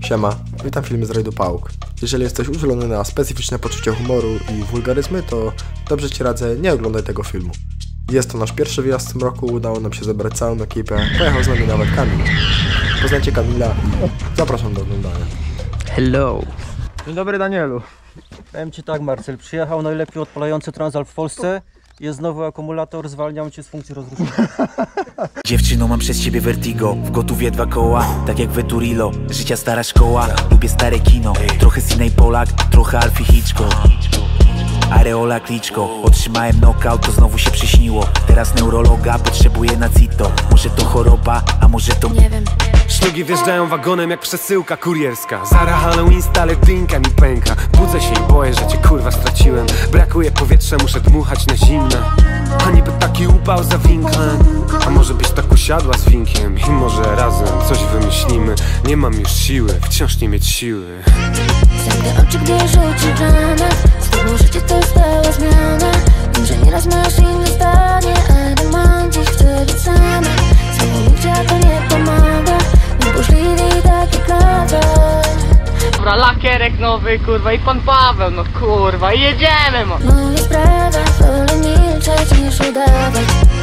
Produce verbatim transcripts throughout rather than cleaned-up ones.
Siema, witam filmy z rajdu Pałk. Jeżeli jesteś uczulony na specyficzne poczucie humoru i wulgaryzmy, to dobrze Ci radzę, nie oglądaj tego filmu. Jest to nasz pierwszy wyjazd w tym roku, udało nam się zebrać całą ekipę, pojechał z nami nawet Kamil. Poznajcie Kamila i zapraszam do oglądania. Hello. Dzień dobry, Danielu. Powiem Ci tak, Marcel, przyjechał najlepiej odpalający Transalp w Polsce. Jest nowy akumulator, zwalniam Cię z funkcji rozruszania. Dziewczyno, mam przez ciebie vertigo. W gotówie dwa koła, tak jak Veturilo. Życia stara szkoła, lubię stare kino. Trochę Sidney Polak, trochę Alfie Hitchcock. Areola Kliczko, otrzymałem knockout, to znowu się przyśniło. Teraz neurologa, potrzebuję na cito. Może to choroba, a może to nie wiem. Szlugi wjeżdżają wagonem jak przesyłka kurierska. Zara Halloween stale dynka mi pęka. Budzę się i boję, że cię kurwa straciłem. Brakuje powietrza, muszę dmuchać na zimne. A niby taki upał za winklem. A może byś tak usiadła z winkiem i może razem coś wymyślimy. Nie mam już siły, wciąż nie mieć siły. Zamknę oczy, gdy rzuci granat. Z tobą życie to stała zmiana. Wiem, że nieraz masz inne zdanie, ale mam dziś chcę być sama. Samolubcia to nie pomaga. Niemożliwy taki kawałek. Dobra, lakierek nowy, kurwa, i pan Paweł, no kurwa, i jedziemy, mo. Moja sprawa, wolę milczeć niż udawać.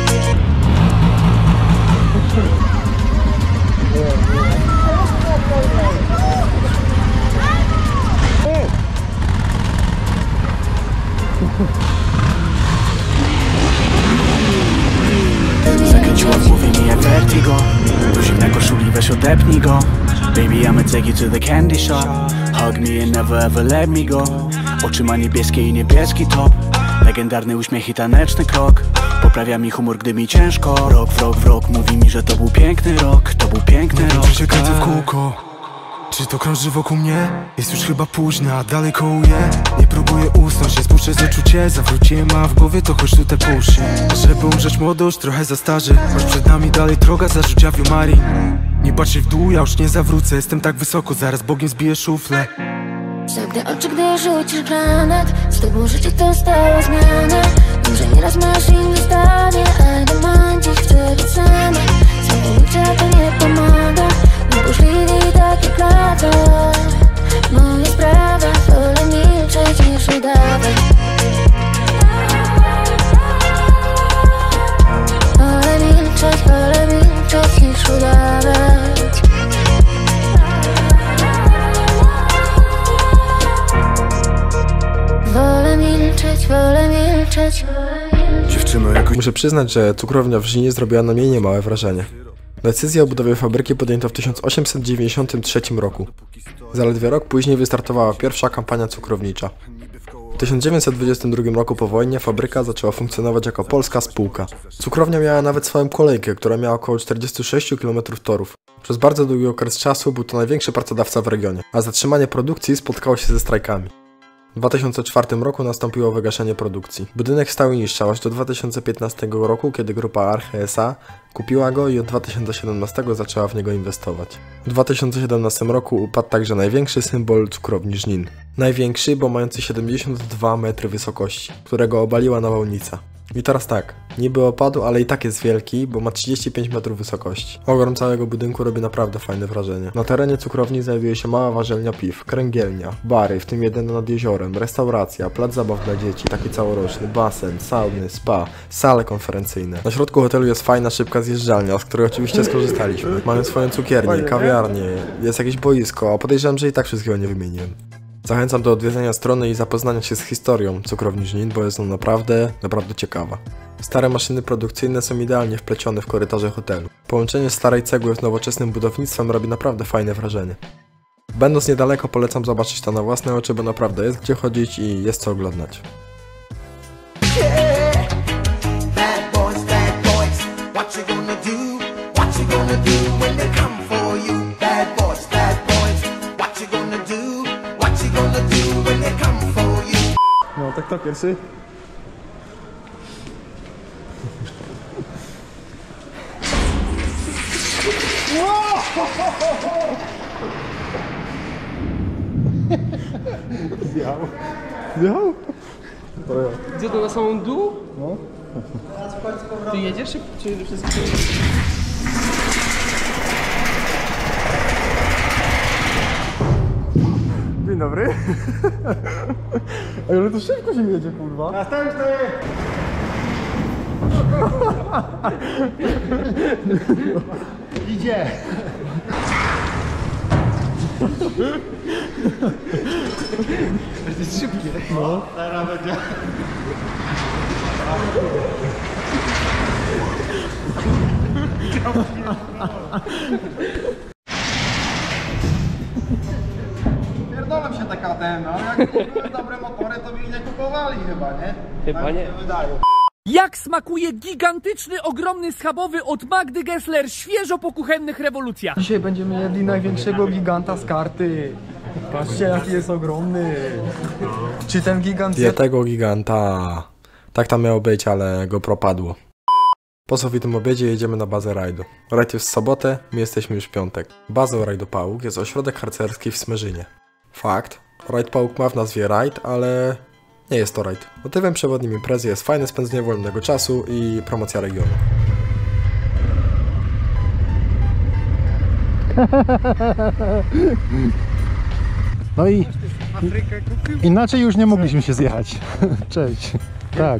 Zakręciła w głowie mi jak vertigo. Guzik na koszuli, weź odepnij go. Baby, I'ma take you to the candy shop. Hug me and never ever let me go. Oczy ma niebieskie i niebieski top. Legendarny uśmiech i taneczny krok. Poprawia mi humor, gdy mi ciężko. Rok w rok w rok mówi mi, że to był piękny rok. To był piękny rok. Czy się kręcę w kółko? Czy to krąży wokół mnie? Jest już chyba późno, a dalej kołuję. Nie próbuję usnąć, nie spuszczę z uczucie. Zawróciłem, a w głowie to choć tu te puszy. Żeby umrzeć młodość, trochę za starzy. Choć przed nami dalej droga, zarzucia wiumari. Nie patrzę w dół, ja już nie zawrócę. Jestem tak wysoko, zaraz Bogiem zbiję szuflę. Zamknę oczy, gdy rzucisz granat. Z tobą życie to stała zmiana. Wiem, że nieraz masz inne zdanie, ale mam dziś chcę być sama. Samolubcia to nie pomaga. Niemożliwy taki kawałek. Moja sprawa, wolę milczeć niż udawać. Wolę milczeć, wolę milczeć niż udawać. Wolę milczeć, wolę milczeć. Dziewczyno, jakoś... Muszę przyznać, że cukrownia w Żninie zrobiła na mnie niemałe wrażenie. Decyzja o budowie fabryki podjęto w tysiąc osiemset dziewięćdziesiątym trzecim roku. Zaledwie rok później wystartowała pierwsza kampania cukrownicza. W tysiąc dziewięćset dwudziestym drugim roku po wojnie fabryka zaczęła funkcjonować jako polska spółka. Cukrownia miała nawet swoją kolejkę, która miała około czterdzieści sześć kilometrów torów. Przez bardzo długi okres czasu był to największy pracodawca w regionie, a zatrzymanie produkcji spotkało się ze strajkami. W dwa tysiące czwartym roku nastąpiło wygaszenie produkcji. Budynek stał i niszczał aż do dwa tysiące piętnastego roku, kiedy grupa Arche S A kupiła go i od dwa tysiące siedemnastego zaczęła w niego inwestować. W dwa tysiące siedemnastym roku upadł także największy symbol cukrowni Żnin. Największy, bo mający siedemdziesiąt dwa metry wysokości, którego obaliła nawałnica. I teraz tak, niby opadł, ale i tak jest wielki, bo ma trzydzieści pięć metrów wysokości. Ogrom całego budynku robi naprawdę fajne wrażenie. Na terenie cukrowni znajduje się mała warzelnia piw, kręgielnia, bary, w tym jeden nad jeziorem, restauracja, plac zabaw dla dzieci, taki całoroczny, basen, sauny, spa, sale konferencyjne. Na środku hotelu jest fajna, szybka zjeżdżalnia, z której oczywiście skorzystaliśmy. Mają swoją cukiernię, kawiarnię, jest jakieś boisko, a podejrzewam, że i tak wszystkiego nie wymieniłem. Zachęcam do odwiedzenia strony i zapoznania się z historią cukrowni Żnin, bo jest ona naprawdę, naprawdę ciekawa. Stare maszyny produkcyjne są idealnie wplecione w korytarze hotelu. Połączenie starej cegły z nowoczesnym budownictwem robi naprawdę fajne wrażenie. Będąc niedaleko, polecam zobaczyć to na własne oczy, bo naprawdę jest gdzie chodzić i jest co oglądać. No, tak to pierwszy. Zjał. Zjał? Gdzie to na samą dół? No. Ty jedziesz czy wszystko? dobry. Ej, ale to szybko się jedzie, kurwa. Następny! Idzie! To jest szybkie. No. Teraz będzie. Pierdolę się taka ten, no jak były dobre motory, to by ich nie kupowali chyba, nie? Chyba tak nie. się wydaje. Jak smakuje gigantyczny, ogromny schabowy od Magdy Gessler, świeżo po kuchennych rewolucjach. Dzisiaj będziemy jedli największego giganta z karty. Patrzcie, jaki jest ogromny. Czy ten gigant... Zje tego giganta. Tak tam miało być, ale go propadło. Po sowitym obiedzie jedziemy na bazę rajdu. Rajd jest w sobotę, my jesteśmy już w piątek. Bazą rajdu Pałuk jest ośrodek harcerski w Smyrzynie. Fakt, rajd Pałuk ma w nazwie rajd, ale nie jest to rajd. Motywem przewodnim imprezy jest fajne spędzenie wolnego czasu i promocja regionu. No i inaczej już nie mogliśmy się zjechać. Cześć. Tak.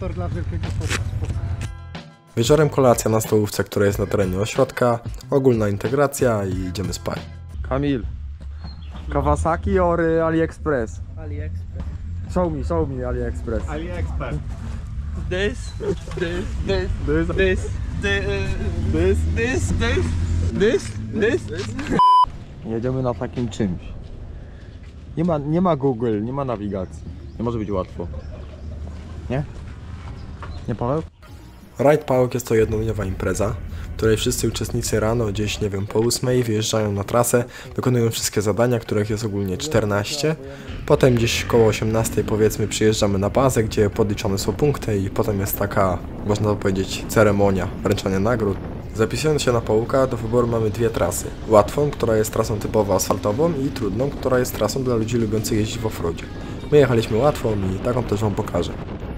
Wieczorem kolacja na stołówce, która jest na terenie ośrodka, ogólna integracja i idziemy spać. Kamil. Kawasaki or AliExpress? AliExpress. Show me, show me AliExpress. AliExpress. This, this, this, This, this, this, this, this, this, this. Jedziemy na takim czymś. Nie ma, nie ma Google, nie ma nawigacji. Nie może być łatwo. Nie? Nie, Paweł? Rajd Pałuk jest to jednodniowa impreza, w której wszyscy uczestnicy rano, gdzieś nie wiem, po ósmej wyjeżdżają na trasę, wykonują wszystkie zadania, których jest ogólnie czternaście. Potem gdzieś koło osiemnastej powiedzmy przyjeżdżamy na bazę, gdzie podliczone są punkty i potem jest taka, można powiedzieć, ceremonia wręczania nagród. Zapisując się na Pałuka, do wyboru mamy dwie trasy. Łatwą, która jest trasą typowo asfaltową i trudną, która jest trasą dla ludzi lubiących jeździć w offroadzie. My jechaliśmy łatwą i taką też wam pokażę.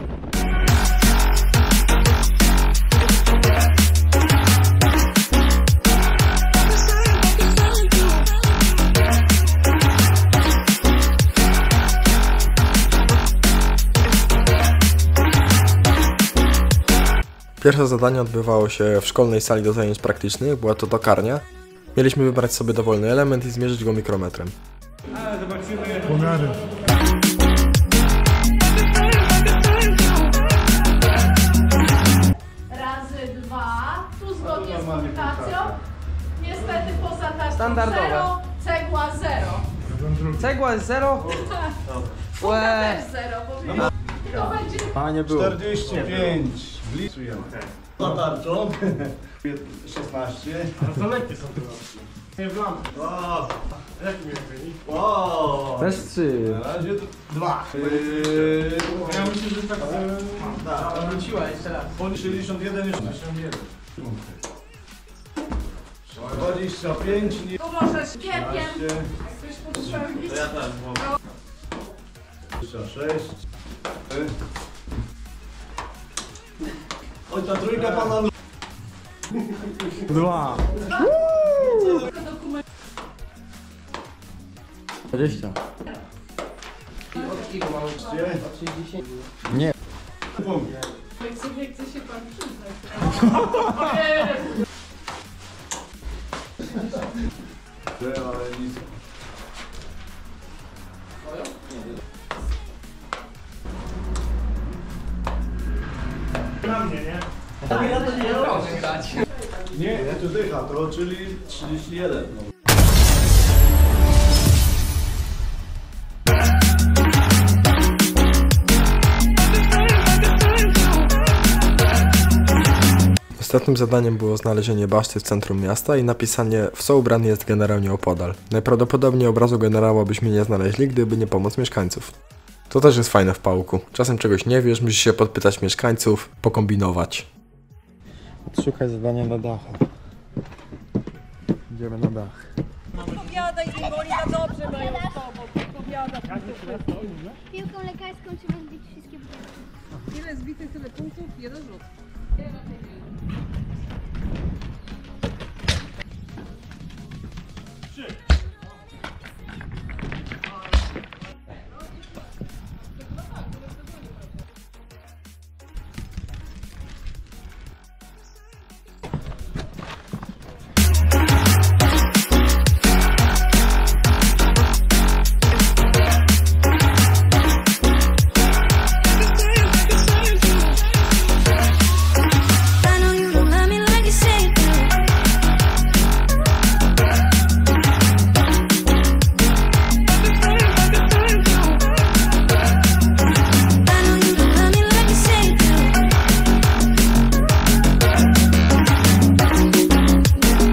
Pierwsze zadanie odbywało się w szkolnej sali do zajęć praktycznych, była to tokarnia. Mieliśmy wybrać sobie dowolny element i zmierzyć go mikrometrem. Ale zobaczymy. Pomiary. Razy dwa, tu zgodnie z kombinacją. Niestety poza tarczą Standardowe. zero, cegła zero. Cegła jest zero. Fuka też zero, bo to będzie... Panie było. czterdzieści pięć. Bliczujemy. Za tarczą. szesnaście. To lekkie są te nie w lampie. O, Jaki miał wynik? o. Też trzy. Na razie dwa. Yy, Ja myślę, że tak... tak. Wróciła jeszcze raz. Po sześćdziesiąt jeden jeszcze. dwadzieścia pięć. Nie. Tu możesz kiepiem. Chcesz podstrzelić? Ja też mogę. dwadzieścia sześć. Oj, ta trójka pana... Dwa. Dwadzieścia. Nie. Jak sobie chce się pan przyznać. Ale nic. Na mnie, nie? Nie, ja tu dycha, to czyli trzydzieści jeden. No. Ostatnim zadaniem było znalezienie baszty w centrum miasta i napisanie w co ubrany jest generał nieopodal. Najprawdopodobniej obrazu generała byśmy nie znaleźli, gdyby nie pomoc mieszkańców. To też jest fajne w Pałku. Czasem czegoś nie wiesz, musisz się podpytać mieszkańców, pokombinować. Szukaj zadania na dachu. Idziemy na dach. Powiadaj im, bo oni na dobrze mają z tobą. Powiadaj. Piłką lekarską trzeba zbić wszystkie budynki. Ile zbitych, tyle punktów? Jeden rzut.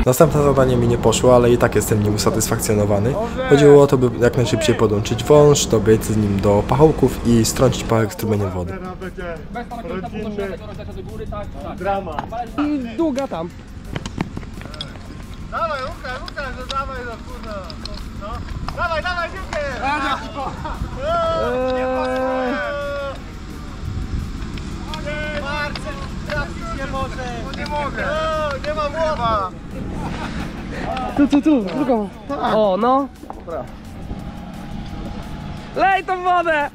Następne zadanie mi nie poszło, ale i tak jestem nim usatysfakcjonowany. Chodziło o to, by jak najszybciej podłączyć wąż, dobiec z nim do pachołków i strącić pachek strumieniem wody. Drama. I długa tam. Dawaj, Łukasz, Łukasz, no dawaj, no kurwa. No. Dawaj, dawaj, dziękuję! Marcel, trafić nie może! No nie mogę! Nie mam głowa! Tu, tu, tu, drugą. O, no. Dobra. Lej tą wodę!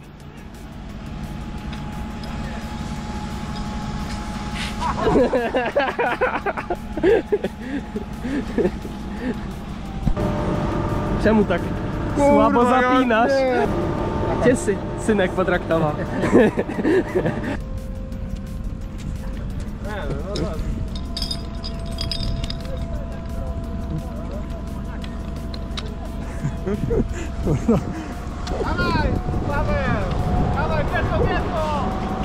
Czemu tak słabo zapinasz? Cię sy synek potraktował. Dawaj, Paweł! Dawaj, pieszo, pieszo!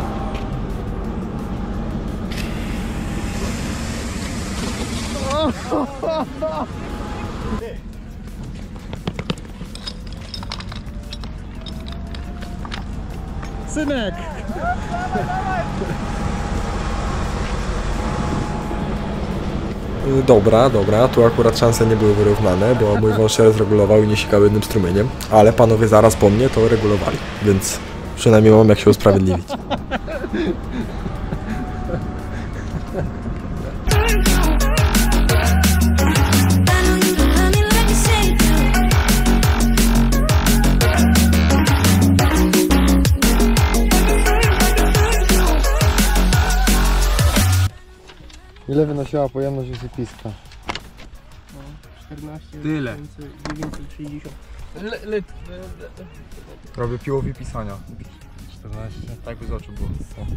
Synek! Dobra, dobra, tu akurat szanse nie były wyrównane, bo mój wąż się rozregulował i nie sikał jednym strumieniem, ale panowie zaraz po mnie to regulowali, więc przynajmniej mam jak się usprawiedliwić. Ile wynosiła pojemność wysypiska? czternaście Tyle. dziewięćset sześćdziesiąt. Robię piłowi pisania. czternaście, tak by z oczu było. O.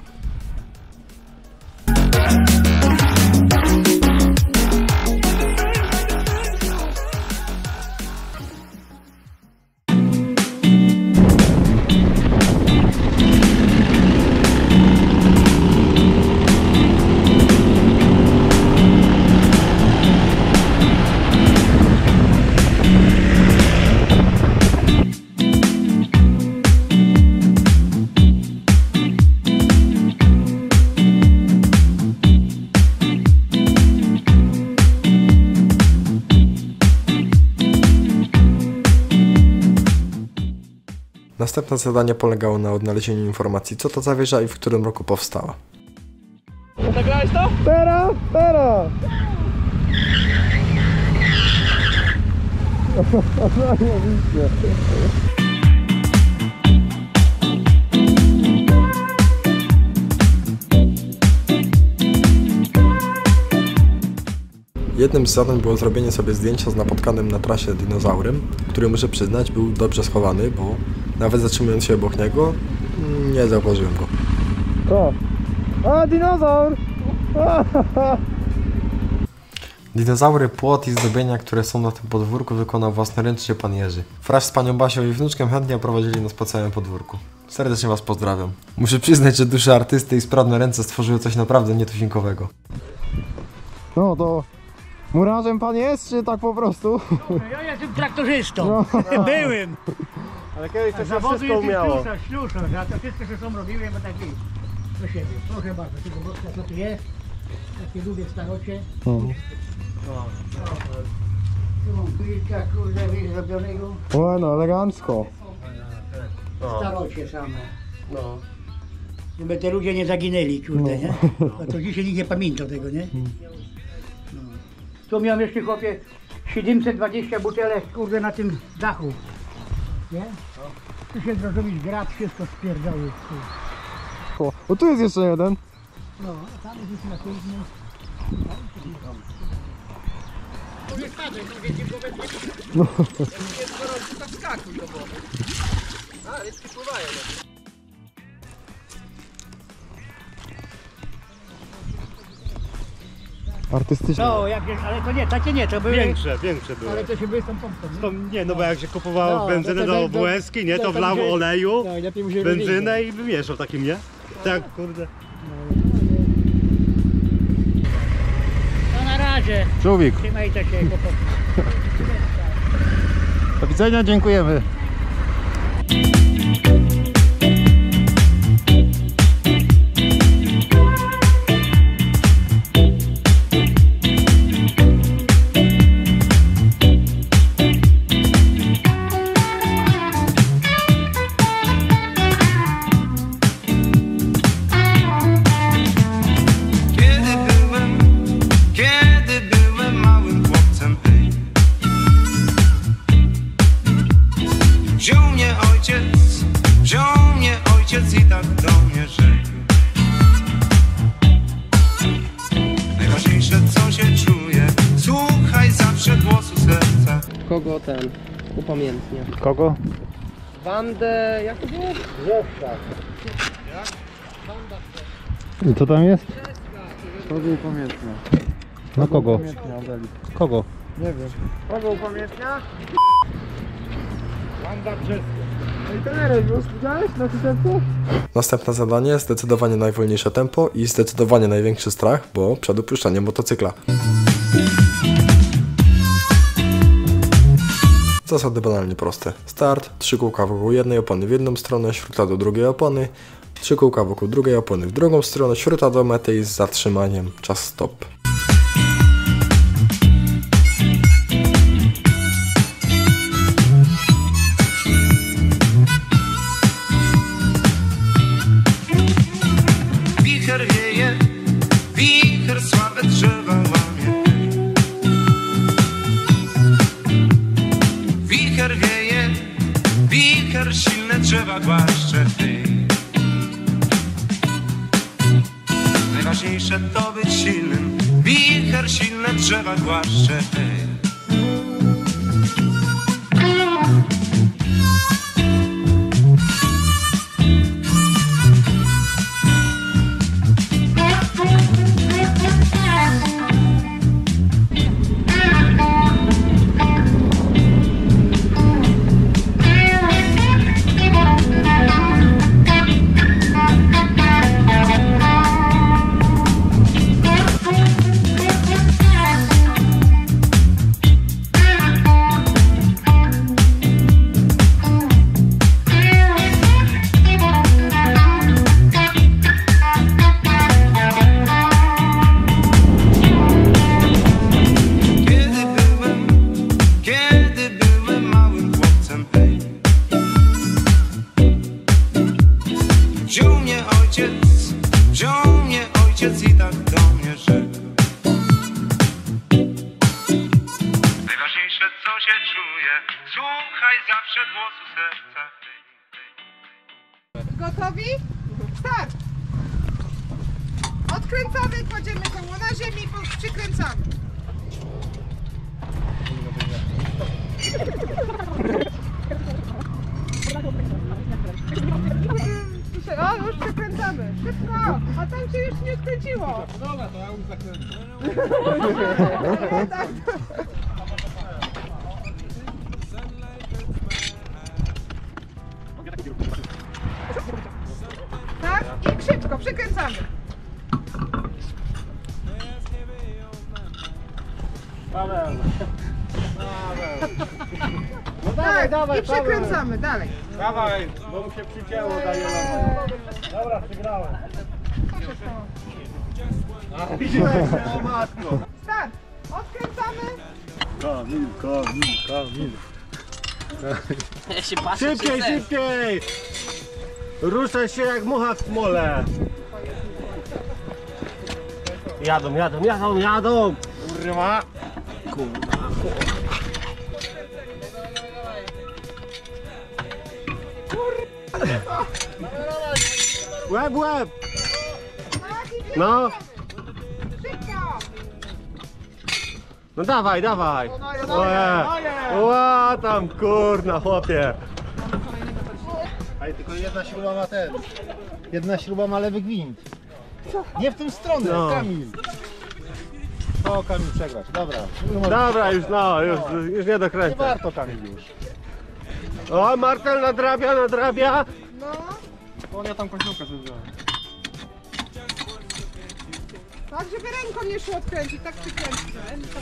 Następne zadanie polegało na odnalezieniu informacji, co to za wieża i w którym roku powstała. Zagrałeś to? Teraz, teraz! Jednym z zadań było zrobienie sobie zdjęcia z napotkanym na trasie dinozaurem, który muszę przyznać był dobrze schowany, bo nawet zatrzymując się obok niego, nie zauważyłem go. To. A, dinozaur! Dinozaury, płot i zdobienia, które są na tym podwórku, wykonał własnoręcznie pan Jerzy. Wraz z panią Basią i wnuczkiem chętnie oprowadzili nas po całym podwórku. Serdecznie was pozdrawiam. Muszę przyznać, że duże artysty i sprawne ręce stworzyły coś naprawdę nietuzinkowego. No to... Murarzem pan jest, czy tak po prostu? Ja jestem traktorzystą. No. Byłem. Ale kiedyś to się Zawodu wszystko jestem umiało. ślusarz, ślusarz. Ja to wszystko, co sam robiłem, bo taki do siebie. Proszę bardzo, tylko boczka, co tu jest. Takie długie starocie. No. Tu mam kilka, kurde, wiesz, zrobionego. O, no elegancko. Starocie same. No. Żeby te ludzie nie zaginęli, kurde, nie? A to dzisiaj nikt nie pamięta tego, nie? No. Tu miałem jeszcze, chłopie, siedemset dwadzieścia butelek, kurde, na tym dachu. Nie? Tu się zrozumieć grad, wszystko spierdały. O, o, tu jest jeszcze jeden. No, a tam jest na pięknie. No. Artystyczne. No, jak, ale to nie, takie nie, to były... Większe, większe były. Ale to się były z tą pompką, nie? To, nie, no bo jak się kupowało No, benzynę no to- do to- Włęski, nie, to- to to wlał będzie- oleju, no i lepiej mu się benzynę robi. i wymieszał takim, nie? Tak, kurde. No na razie. razie. Człowiek. Trzymajcie się, chłopaki. Do widzenia, dziękujemy. Kogo ten upamiętnia? Kogo? Wandę, jak to było? I co tam jest? Kogo upamiętnia? No kogo? Upamiętnia, Adeli. Kogo? Nie wiem. Kogo upamiętnia? Wanda Brzeska. No i trenerem już widziałeś na tym tempo? Następne zadanie, zdecydowanie najwolniejsze tempo i zdecydowanie największy strach, bo przed opuszczeniem motocykla. Zasady banalnie proste. Start, trzy kółka wokół jednej opony w jedną stronę, śruta do drugiej opony, trzy kółka wokół drugiej opony w drugą stronę, śruta do mety i z zatrzymaniem. Czas stop. Wicher wieje, wicher słabe drzewa łamie. Wicher wieje, wicher silne drzewa głaszcze. Najważniejsze to być silnym, wicher silne drzewa głaszcze. Wziął mnie ojciec, wziął mnie ojciec i tak do mnie rzekł. Najważniejsze co się czuje, słuchaj zawsze głosu serca. Gotowi? Start! Odkręcamy, kładziemy koło na ziemi i przykręcamy. O, już przekręcamy. Szybko! A tam się już nie skręciło. Dobra, to ja już zakręcę. Tak? I szybko, przekręcamy. Paweł. No Tak, dawaj, dawaj, i przekręcamy, dalej. Dawaj, bo mu się przycięło, daje Dobra, przegrałem. Co się stało? A, widziałeś, o matko. Start! Odkręcamy. Kamil, Kamil, Kamil. Ja się patrzę, Szybciej, czy chcesz. szybciej! Ruszaj się jak mucha w smole. Jadą, jadą, jadą, jadą! Kurwa! Kurwa! Łeb, łeb! No! No dawaj, dawaj! Oje! Ła tam kurna chłopie! Ale tylko jedna śruba ma ten. Jedna śruba ma lewy gwint. Nie w tą stronę, No. Kamil. O, Kamil przegrać, dobra. Dobra, już no, już, już nie Nie dokręcę. warto, Kamil, już. O, Martel nadrabia, nadrabia! No. On ja tam końcówkę sobie wziąłem. Tak, żeby ręką nie szło odkręcić, tak przykręcić.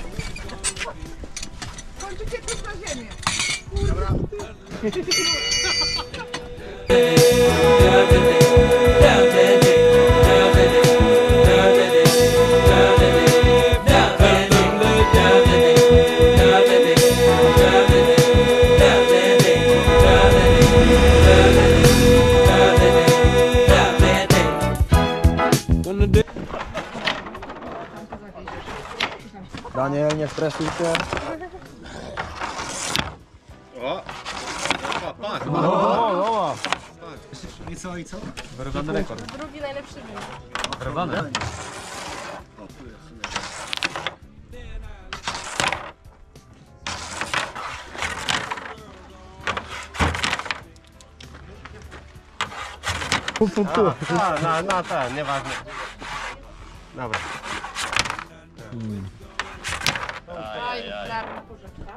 Kończycie też na ziemię. Dobra. Daniel, nie stresuj się. O! Patrz! O, o, o. I co, i co? Wyrywany rekord. Drugi najlepszy dzień. Wyrywany? Pu, pu, pu. A, a, na, na ten, nieważne. Dobra. Hmm. Aj, dobra, porzeczka.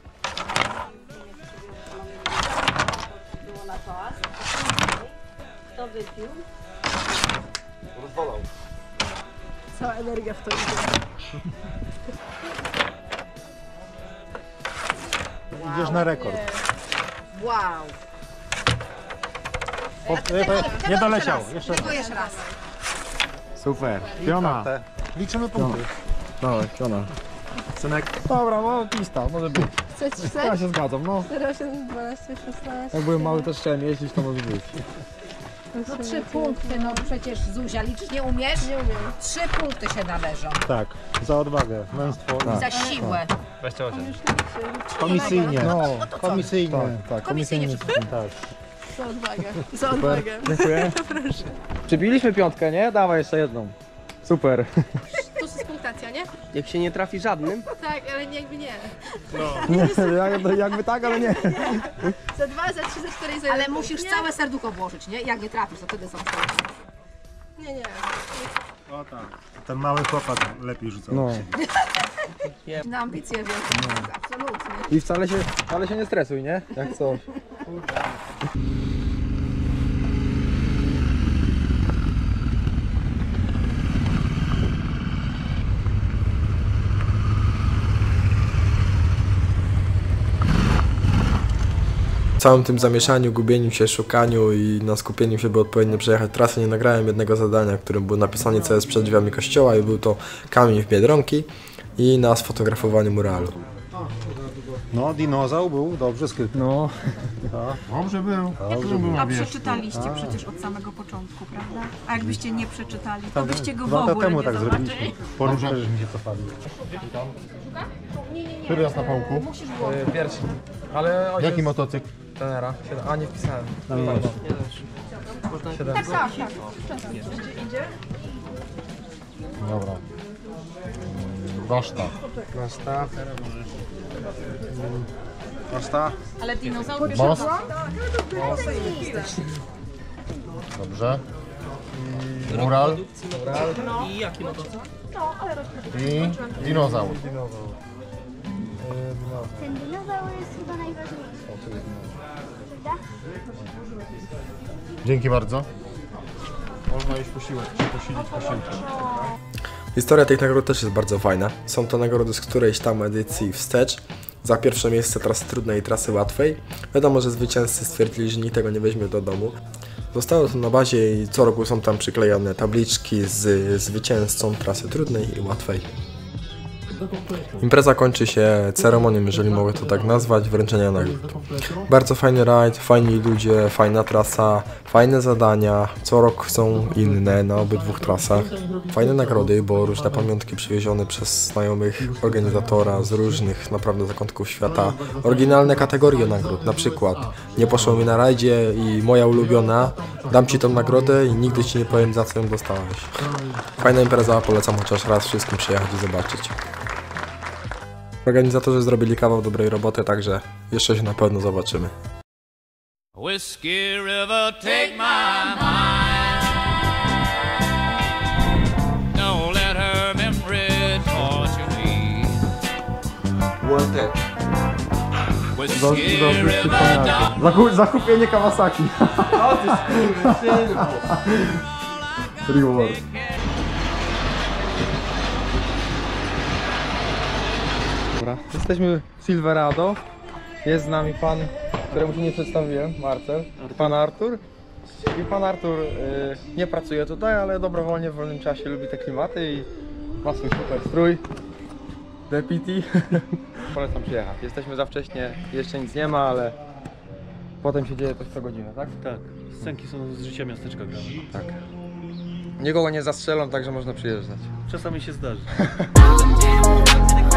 Było na pas. Kto wypił? Rozwalał. Cała energia w to idzie. Idziesz na rekord. Wow. Po, nie, nie doleciał. Jeszcze raz. jeszcze raz. Super. Piona. Liczymy punkty. Dawaj, piona. Synek. Dobra, no pista, może być. Chcesz, chcesz? Ja się zgadzam, no. cztery, osiem, dwanaście, szesnaście. Jak byłem mały, też chciałem jeździć, to może być. No trzy punkty, no przecież Zuzia, liczyć nie umiesz? Nie umiem. Trzy punkty się należą. Tak, za odwagę, męstwo. I za siłę. dwadzieścia osiem. Komisyjnie. No, No, no to co? komisyjnie. Tak, tak, Komisyjnie komisyjnie. Tak. Za odwagę. Za Super. odwagę. Dziękuję. Proszę. Przybiliśmy piątkę, nie? Dawaj jeszcze jedną. Super. To jest punktacja, nie? Jak się nie trafi żadnym? Tak, ale nie, jakby nie. Nie, jakby, jakby tak, ale nie. Za dwa, za trzy, za cztery, za Ale jeden musisz punkt, nie? całe serducho włożyć, nie? Jak nie trafisz, to wtedy są cztery. Nie, nie. O tak. Ten mały chłopak lepiej rzucał. No. Na ambicje wielkie, absolutnie. I wcale się, wcale się nie stresuj, nie? Jak co? W całym tym zamieszaniu, gubieniu się, szukaniu i na skupieniu się, by odpowiednio przejechać trasę, nie nagrałem jednego zadania, którym było napisanie, co jest przed drzwiami kościoła i był to kamień w Biedronki i na sfotografowanie muralu. No, dinozaur był dobrze skryty. No. Dobrze był. Dobrze był. A przeczytaliście przecież od samego początku, prawda? A jakbyście nie przeczytali, to byście go w Dwa lata ogóle temu nie tak zobaczyli. zrobiliśmy. Po różach mi się cofali. Który raz na pałku? Pierwszy. Ale ojciec... Jaki motocykl? Tenera. A nie wpisałem. No, No, nie. siedem. Tak, tak, tak. Idzie, idzie. Dobra. Baszta. Baszta. Baszta. Ale dinozaur pierwszy Most. była? Dobrze. Mural. Mural. I jaki motocykl? I dinozaur. Ten dinozaur jest chyba najważniejszy. Prawda? Dzięki bardzo. Można iść posiłek, posilić posiłkiem. Historia tych nagród też jest bardzo fajna. Są to nagrody z którejś tam edycji wstecz. Za pierwsze miejsce trasy trudnej i trasy łatwej. Wiadomo, że zwycięzcy stwierdzili, że nikt tego nie weźmie do domu. Zostało to na bazie i co roku są tam przyklejone tabliczki z zwycięzcą trasy trudnej i łatwej. Impreza kończy się ceremonią, jeżeli mogę to tak nazwać, wręczenia nagród. Bardzo fajny rajd, fajni ludzie, fajna trasa, fajne zadania, co rok są inne na obydwu trasach. Fajne nagrody, bo różne pamiątki przywiezione przez znajomych organizatora z różnych naprawdę zakątków świata. Oryginalne kategorie nagród, na przykład nie poszło mi na rajdzie i moja ulubiona, dam ci tą nagrodę i nigdy ci nie powiem, za co ją dostałeś. Fajna impreza, polecam chociaż raz wszystkim przyjechać i zobaczyć. Organizatorzy zrobili kawał dobrej roboty, także jeszcze się na pewno zobaczymy. Whiskey River, take my mind. Don't let her memory torture me. Whiskey River, don't Zakup, zakupienie Kawasaki. O ty skurwysynu. Reward. Dobra, jesteśmy w Silverado. Jest z nami pan, któremu się nie przedstawiłem, Marcel. Pan Artur. I pan Artur y, nie pracuje tutaj, ale dobrowolnie w wolnym czasie lubi te klimaty i ma swój super strój. D P T. Polecam przyjechać. Jesteśmy za wcześnie, jeszcze nic nie ma, ale potem się dzieje coś co godzinę, tak? Tak, scenki są z życia miasteczka grane. Tak. Nikogo nie zastrzelą, także można przyjeżdżać. Czasami się zdarzy.